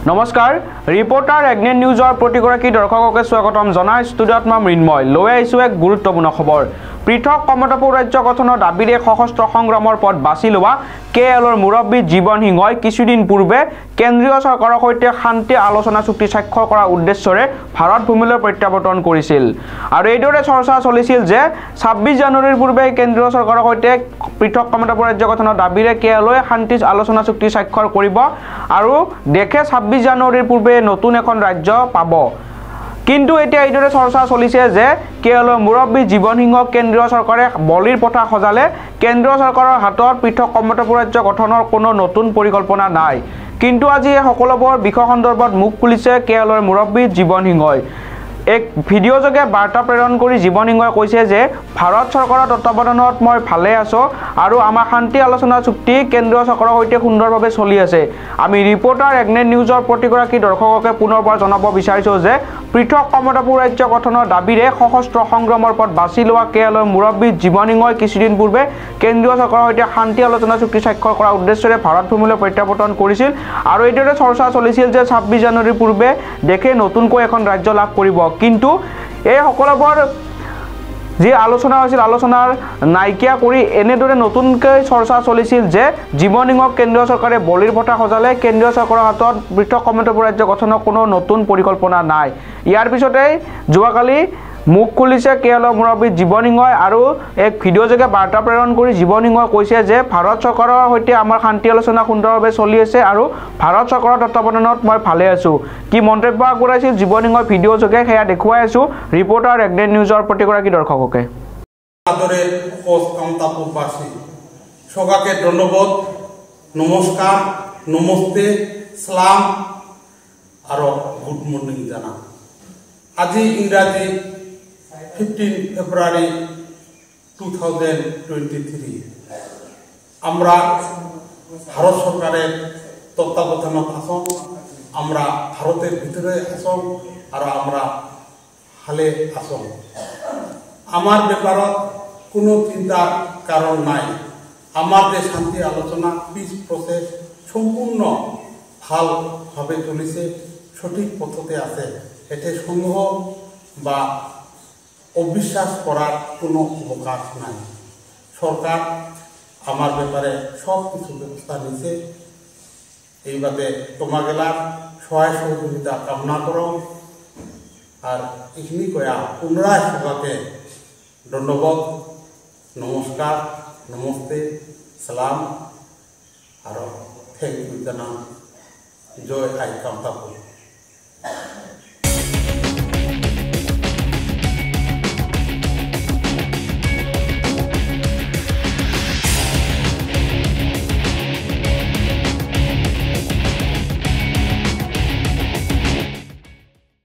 নমস্কাৰ ৰিপৰ্টাৰ এগ্নেট নিউজৰ প্ৰতিগৰাকী দৰ্শককে স্বাগতম জনাই ষ্টুডিঅ'ত মই মৃন্ময় লৈ আহিছোঁ এক গুৰুত্বপূৰ্ণ খবৰ পৃথক কমতাপুৰ ৰাজ্য গঠনৰ দাবীৰে সশস্ত্ৰ সংগ্ৰামৰ পথ বাছি লোৱা কেএলৰ মুৰব্বী জীৱন সিংহই কিছুদিন পূৰ্বে কেন্দ্ৰীয় চৰকাৰৰ সৈতে শান্তি আলোচনা চুক্তি স্বাক্ষৰ কৰাৰ উদ্দেশ্যৰে ভাৰত ভূমিলৈ প্ৰত্যাৱৰ্তন কৰিছিল আৰু এইদৰে চৰ্চা চলিছিল যে 26 জানুৱাৰীৰ পূৰ্বে কেন্দ্ৰীয় চৰকাৰৰ সৈতে পৃথক কমতাপুৰ ৰাজ্য গঠনৰ দাবীৰে কেএলই শান্তি আলোচনা চুক্তি স্বাক্ষৰ কৰিব আৰু দেখে 26 জানুৱাৰীৰ পূৰ্বে নতুন এখন ৰাজ্য পাব কিন্তু এতিয়া এইদৰে চৰ্চা চলিছে যে কেএলৰ মুৰব্বী জীৱন সিংহক কেন্দ্ৰীয় চৰকাৰে বলিৰ পঠা সজালে কেন্দ্ৰীয় চৰকাৰৰ হাতত পৃথক কমতাপুৰ ৰাজ্য গঠনৰ কোনো নতুন পৰিকল্পনা নাই কিন্তু আজি এই সকলোবোৰ বিষয় সন্দৰ্ভত মুখ খুলিছে কেএলৰ মুৰব্বী জীৱন সিংহই এক ভিডিঅ' যোগে বাৰ্তা প্ৰেৰণ কৰি জীৱন সিংহই কৈছে যে ভাৰত চৰকাৰৰ তত্ত্বাৱধানত মই ভালে আছো আৰু আমাৰ শান্তি আলোচনা চুক্তি কেন্দ্ৰীয় চৰকাৰৰ সৈতে সুন্দৰভাৱে চলি আছে আমি ৰিপৰ্টাৰ এগ্নেট নিউজৰ প্ৰতিগৰাকী দৰ্শককে পুনৰবাৰ জনাব বিচাৰিছোঁ যে পৃথক কমতাপুৰ ৰাজ্য গঠনৰ দাবীৰে সশস্ত্ৰ সংগ্ৰামৰ পথ বাছি লোৱা কেএলৰ মুৰব্বী জীৱন সিংহই কিছুদিন পূৰ্বে কেন্দ্ৰীয় চৰকাৰৰ সৈতে শান্তি আলোচনা চুক্তি স্বাক্ষৰ কৰাৰ উদ্দেশ্যৰে ভাৰত ভূমিলৈ প্ৰত্যাৱৰ্তন কৰিছিল আৰু এইদৰে চৰ্চা চলিছিল যে 26 জানুৱাৰীৰ পূৰ্বে দেশে নতুনকৈ এখন ৰাজ্য লাভ কৰিব কিন্তু এই সকলোবোৰ যে আলোচনা হৈছিল আলোচনাৰ নাইকিয়া কৰি এনেদৰে নতুনকৈ চৰ্চা চলিছিল যে জীৱন সিংহক কেন্দ্ৰীয় চৰকাৰে বলিৰ পঠা সজালে কেন্দ্ৰীয় চৰকাৰৰ হাতত পৃথক কমতাপুৰ ৰাজ্য গঠনৰ কোনো নতুন পৰিকল্পনা নাই ইয়াৰ পিছতেই যোৱাকালি মুখ খুলিছে কেএলৰ মুৰব্বী জীৱন সিংহই আৰু এক ভিডিঅ' যোগে বাৰ্তা প্ৰেৰণ কৰি জীৱন সিংহই কৈছে যে ভাৰত চৰকাৰৰ সৈতে আমাৰ শান্তি আলোচনা সুন্দৰভাৱে চলি আছে আৰু ভাৰত চৰকাৰৰ তত্ত্বাৱধানত মই ভালে আছো কি মন্তব্য আগবঢ়াইছিল জীৱন সিংহৰ ভিডিঅ' যোগে সেয়া দেখুৱাই আছো ৰিপৰ্টাৰ এগ্নেট নিউজৰ প্ৰতিগৰাকী দৰ্শককে আদরে কমতাপুরবাসী সবাইকে ধন্যবাদ নমস্কার নমস্তে সালাম আর গুড মর্নিং জানা আজি ইংরাজি 15 ফেব্রুয়ারি 2023 আমরা ভারত সরকারের তত্ত্বাবধানত আসন আমরা ভারতের ভিতরে আসন আর আমরা হালে আসন আমার ব্যাপারত কোনো চিন্তার কারণ নাই আমার যে শান্তি আলোচনা পিস প্রসেস সম্পূর্ণ ভালভাবে চলিছে সঠিক পথতে আছে এতে সন্দেহ বা অবিশ্বাস করার কোনো অবকাশ নাই সরকার আমার ব্যাপারে সব কিছু ব্যবস্থা নিছে এইভাবে তোমাগেলার সহায় সহযোগিতা কামনা করো আর এইখিনি কয়া পুনরায় সবাইকে ধন্যবাদ নমস্কার নমস্তে সালাম আর থ্যাংক ইউ জানাম জয় আই কমতাপুর